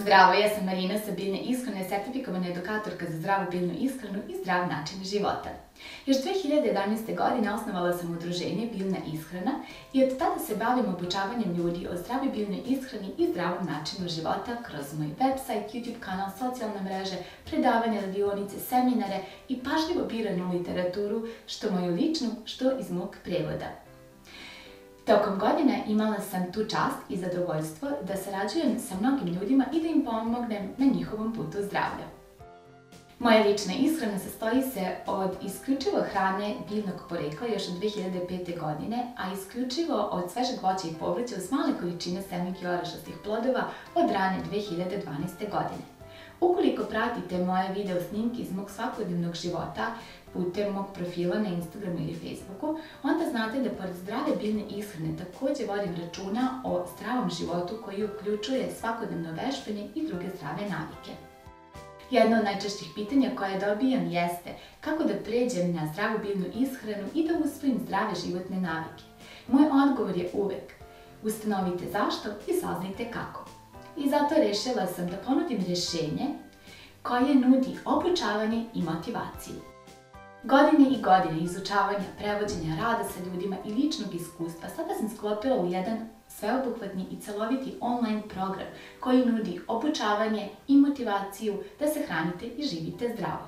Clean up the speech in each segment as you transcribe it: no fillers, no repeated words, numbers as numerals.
Zdravo, ja sam Marina sa Biljne ishrane, sertifikovana edukatorka za zdravu biljnu ishranu i zdrav način života. Još 2011. godine osnovala sam udruženje Biljna ishrana i od tada se bavim obučavanjem ljudi o zdravoj biljnoj ishrani i zdravom načinu života kroz moj website, YouTube kanal, socijalne mreže, predavanja, radionice, seminare i pažljivo biranu literaturu, što moju ličnu, što iz mog prevoda. Tokom godina imala sam tu čast i zadovoljstvo da sarađujem sa mnogim ljudima i da im pomognem na njihovom putu zdravlja. Moja lična ishrana sastoji se od isključivo hrane biljnog porekla još od 2005. godine, a isključivo od svežeg voća i povrća uz male količine semenki orašastih plodova od rane 2012. godine. Ukoliko pratite moje video snimke iz mog svakodnevnog života putem mog profila na Instagramu ili Facebooku, onda znate da pored zdrave biljne ishrane također vodim računa o zdravom životu koji uključuje svakodnevno vežbanje i druge zdrave navike. Jedno od najčešćih pitanja koje dobijam jeste kako da pređem na zdravu biljnu ishranu i da usvojim zdrave životne navike. Moj odgovor je uvek: ustanovite zašto i saznajte kako. I zato rešila sam da ponudim rješenje koje nudi obučavanje i motivaciju. Godine i godine izučavanja, prevođenja, rada sa ljudima i ličnog iskustva sada sam sklopila u jedan sveobuhvatni i celoviti online program koji nudi obučavanje i motivaciju da se hranite i živite zdravo.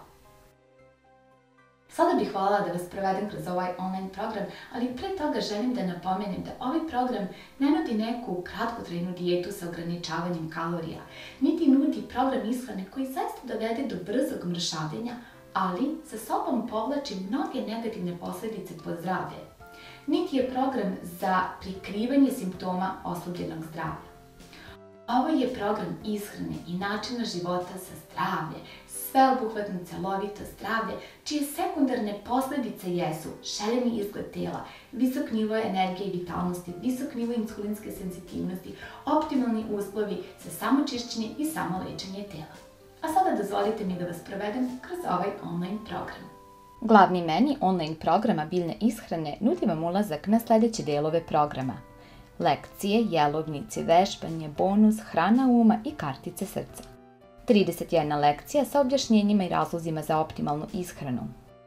Sada bih voljela da vas provedem kroz ovaj online program, ali pre toga želim da napomenem da ovaj program ne nudi neku kratkotrajnu dijetu sa ograničavanjem kalorija, niti nudi program ishrane koji zaista dovede do brzog mršavljenja, ali sa sobom povlači mnoge negativne posljedice po zdravlje. Niti je program za prikrivanje simptoma oslabljenog zdravlja. Ovo je program ishrane i načina života za zdravlje, sveobuhvatno celovito zdravlje, čije sekundarne posljedice jesu željeni izgled tela, visok nivo energije i vitalnosti, visok nivo insulinske senzitivnosti, optimalni uslovi za samočišćenje i samolečenje tela. A sada dozvolite mi da vas provedem kroz ovaj online program. Glavni meni online programa biljne ishrane nudi vam ulazak na sljedeće delove programa: lekcije, jelovnici, vežbanje, bonus, hrana uma i kartice srca. 31 lekcija sa objašnjenjima i razlozima za optimalnu ishranu.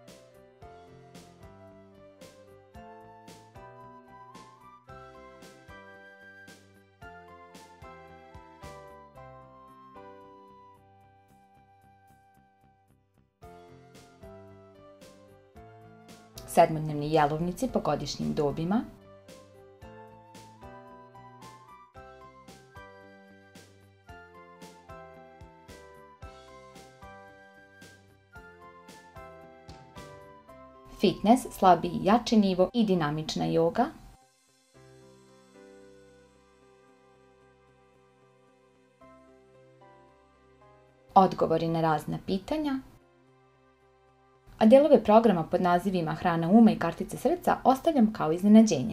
Sedmodnevni jelovnici po godišnjim dobima, fitness, slabi i jači nivo i dinamična joga, odgovori na razna pitanja, a delove programa pod nazivima hrana uma i kartice srca ostavljam kao iznenađenje.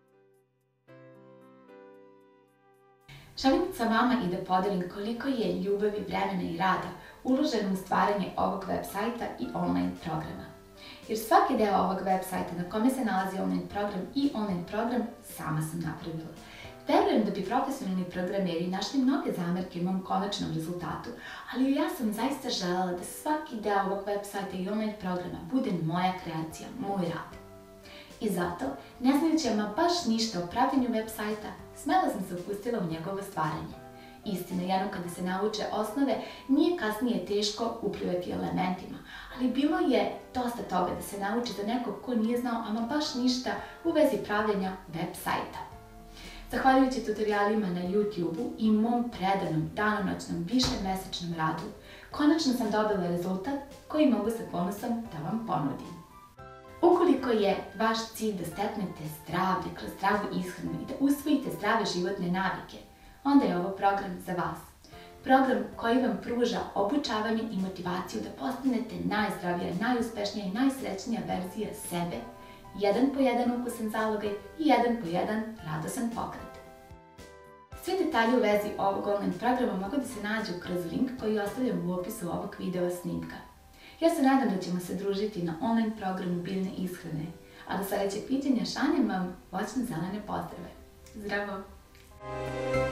Želim sa vama i da podelim koliko je ljubavi, vremena i rada uloženo u stvaranje ovog websajta i online programa. Jer svaki deo ovog websajta na kome se nalazi online program sama sam napravila. Verujem da bi profesionalni programeri našli mnoge zamerke u mom konačnom rezultatu, ali ja sam zaista želela da svaki deo ovog websajta i online programa bude moja kreacija, moj rad. I zato, ne znajući ama baš ništa o pravljenju websajta, smela sam se upustila u njegovo stvaranje. Istina, jednom kada se nauče osnove, nije kasnije teško uplivati elementima, ali bilo je dosta toga da se nauči za nekog ko nije znao ama baš ništa u vezi pravljenja websajta. Zahvaljujući tutorijalima na YouTube-u i mom predanom, danonoćnom, višemesečnom radu, konačno sam dobila rezultat koji mogu sa ponosom da vam ponudim. Ukoliko je vaš cilj da steknete zdravlje kroz zdravu ishranu i da usvojite zdrave životne navike, onda je ovo program za vas. Program koji vam pruža obučavanje i motivaciju da postanete najzdravija, najuspešnija i najsrećnija verzija sebe, jedan po jedan ukusan zalogaj i jedan po jedan radosan pokret. Svi detalji u vezi ovog online programa mogu da se nađu kroz link koji ostavljam u opisu ovog video snimka. Ja se nadam da ćemo se družiti na online programu biljne ishrane, a do sledećeg viđenja šaljem vam voćne zelene pozdrave. Zdravo!